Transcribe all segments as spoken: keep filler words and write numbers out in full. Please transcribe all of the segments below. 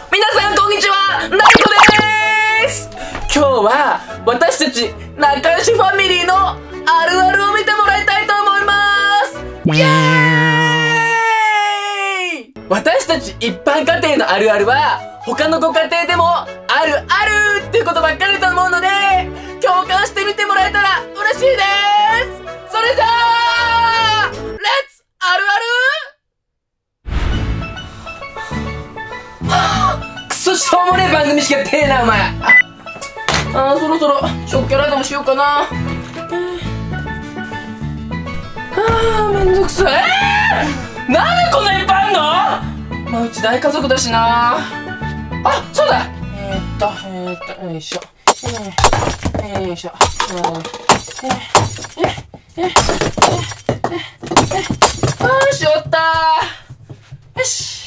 皆さんこんにちは、ナイトです。今日は私たち仲良しファミリーのあるあるを見てもらいたいと思います。イエーイ。私たち一般家庭のあるあるは他のご家庭でもあるあるっていうことばっかりだと思うので、共感してみてもらえたら嬉しいです。それじゃあレッツあるある。はぁ、くそしょうもねえ番組しかやってねえなお前。ああー、そろそろ食器洗いでもしようかな。あー、めんどくさい。えー、なんでこんなにいっぱいあんの？まあうち大家族だしな。あ、そうだ。えー、っとえー、っとよいしょ、えー、よいしょ、えー、えー、えー、えー、えー、えー、あー、しまったー。よし。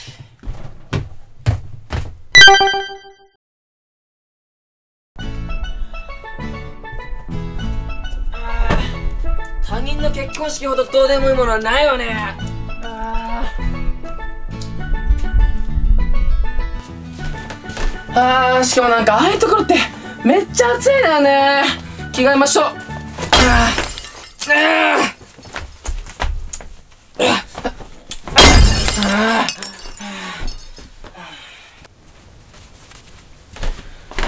他人の結婚式ほどどうでもいいものはないわね。あーあー、しかもなんかああいうところってめっちゃ暑いんだよね。着替えましょう。あーあー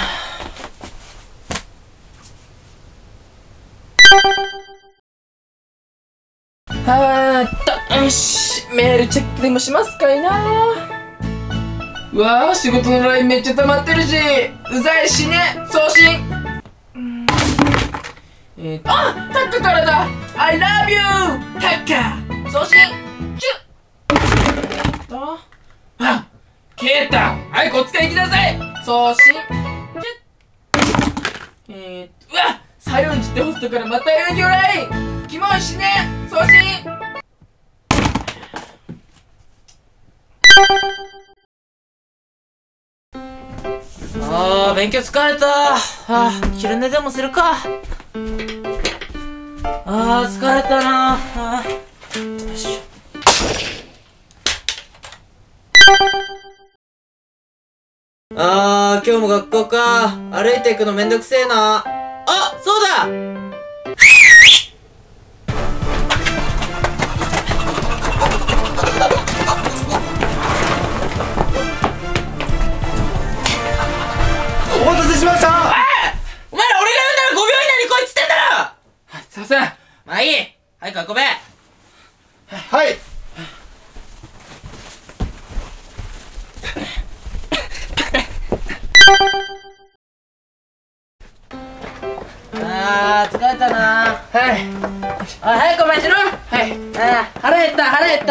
あーっと、よし、メールチェックでもしますかいな。うわー、仕事の ライン めっちゃ溜まってるし、うざいしね。送信。えーと、あ、タッカからだ。 I love you タッカ。送信チュッ。あ、ケータ、はい、こっちから行きなさい。送信チュッ。えーと、うわ、サヨンジってホストからまた エルディオ ライン。キモいしね。送信。あー、勉強疲れた。あー、昼寝でもするか。あー、疲れたな。あー、よいしょ。あー、今日も学校か。歩いていくのめんどくせえな。あ、そうだ。 お待たせしました。 おい、お前ら俺が言うならごびょう以内に来いっつってんだろ。すいません。まあいい、早く運べ。 はい。 あー、疲れたな。はい。あ、早くお前しろ。はい。あー、腹減った腹減った。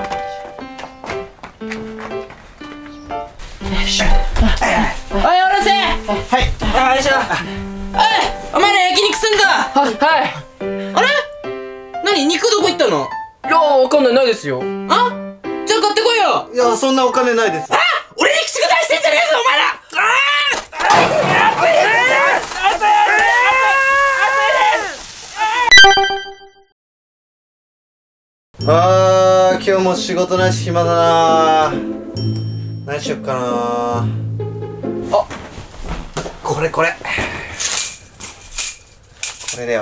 よいしょ。おい、おろせ。はい。あ、よいしょ。おい、お前ら焼肉すんぞ。はい。はい。あれ？何？肉どこ行ったの？いやー、わかんない、ないですよ。あ？じゃあ買ってこいよ。 いや、そんなお金ないです。 あ！俺に口が出してんじゃねえぞ、お前ら。 あー、今日も仕事ないし暇だな。何しよっかな。あ、これこれこれだよ。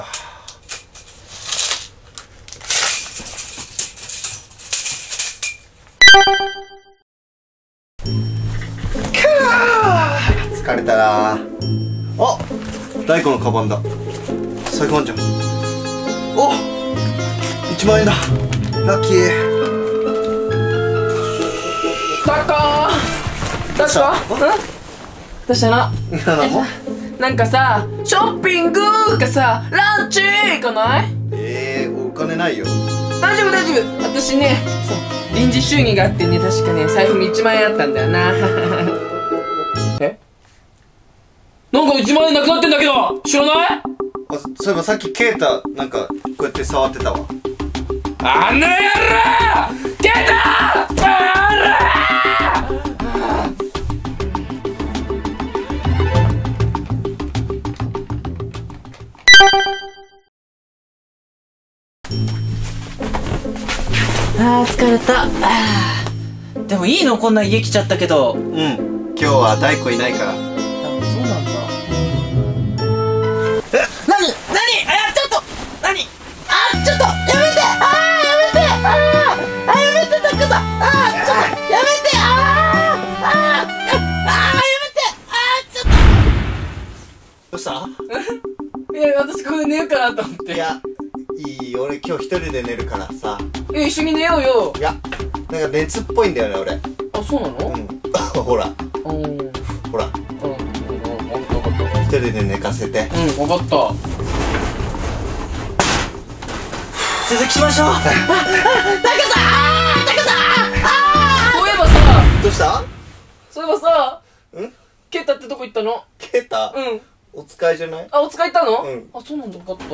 疲れたな。あ、大根のカバンだ。最高じゃん。お、いちまんえんだ。ラッキー。タッカー、タッカー、うん、どうしたの？なんかさ、ショッピングかさ、ランチ行かない？えー、お金ないよ。大丈夫大丈夫。私ね、そう、臨時収入があってね、確かね、財布にいちまんえんあったんだよな。え？なんかいちまんえんなくなってんだけど、知らない？あ、そういえばさっきケイタなんかこうやって触ってたわ。あの野郎！ケイタ！あー、疲れた。あー、でもういいの？こんな家来ちゃったけど。 うん、今日は大子いないから。 そうなんだ。 え、なになに、あ、ちょっとなに、あ、ちょっとやめて、あーやめて、あーあ、やめて、タクさん、あーちょっとやめて、あーあーあーやめて、あーちょっと。 どうした？ いや、私ここで寝ようかなと思って。 いや、いい、俺今日一人で寝るからさ。 いや、一緒に寝ようよ。 いや、なんか熱っぽいんだよね、俺。 あ、そうなの？ うん。ほら、 うん。 ほら。 うん、分かった分かった。 一人で寝かせて。 うん、分かった。 続きしましょう。あ、あ、タクさん、あータクさん、あそういえばさ、 どうした？ そういえばさ、 ん？ ケイタってどこ行ったの？ ケータ？ うん。 お使いじゃない？ あ、お使い行ったの？ うん。 あ、そうなんだ、分かった。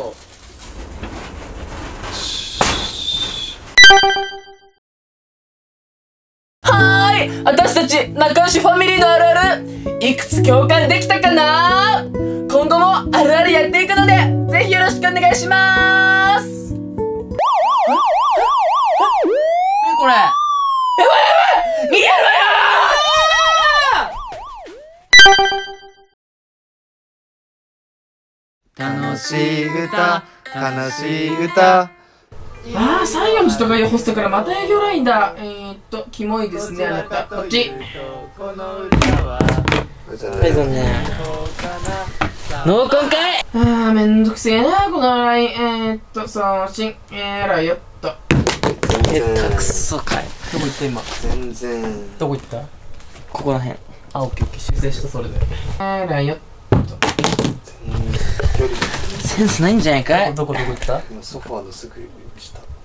はーい、私たち仲良しファミリーのあるあるいくつ共感できたかな？今後もあるあるやっていくのでぜひよろしくお願いしまーす。 何これ？ やばいやばい、逃げろよー。楽しい歌、悲しい歌。 ああ、さんよんじとかいうホストからまた営業ラインだ。えーっと、キモいですね、あなた。こっち。 はい残念。濃厚かい。 ああ、めんどくせえな、このライン。えーっと、送信、えーらよっと。 え、たくそかい。 どこ行った今？ 全然。 どこ行った？ ここらへん。 あ、オッケーオッケー、修正した、それで。えーらよっと。 センスないんじゃないかい。 どこどこ行った？ 今ソファーのすぐ下。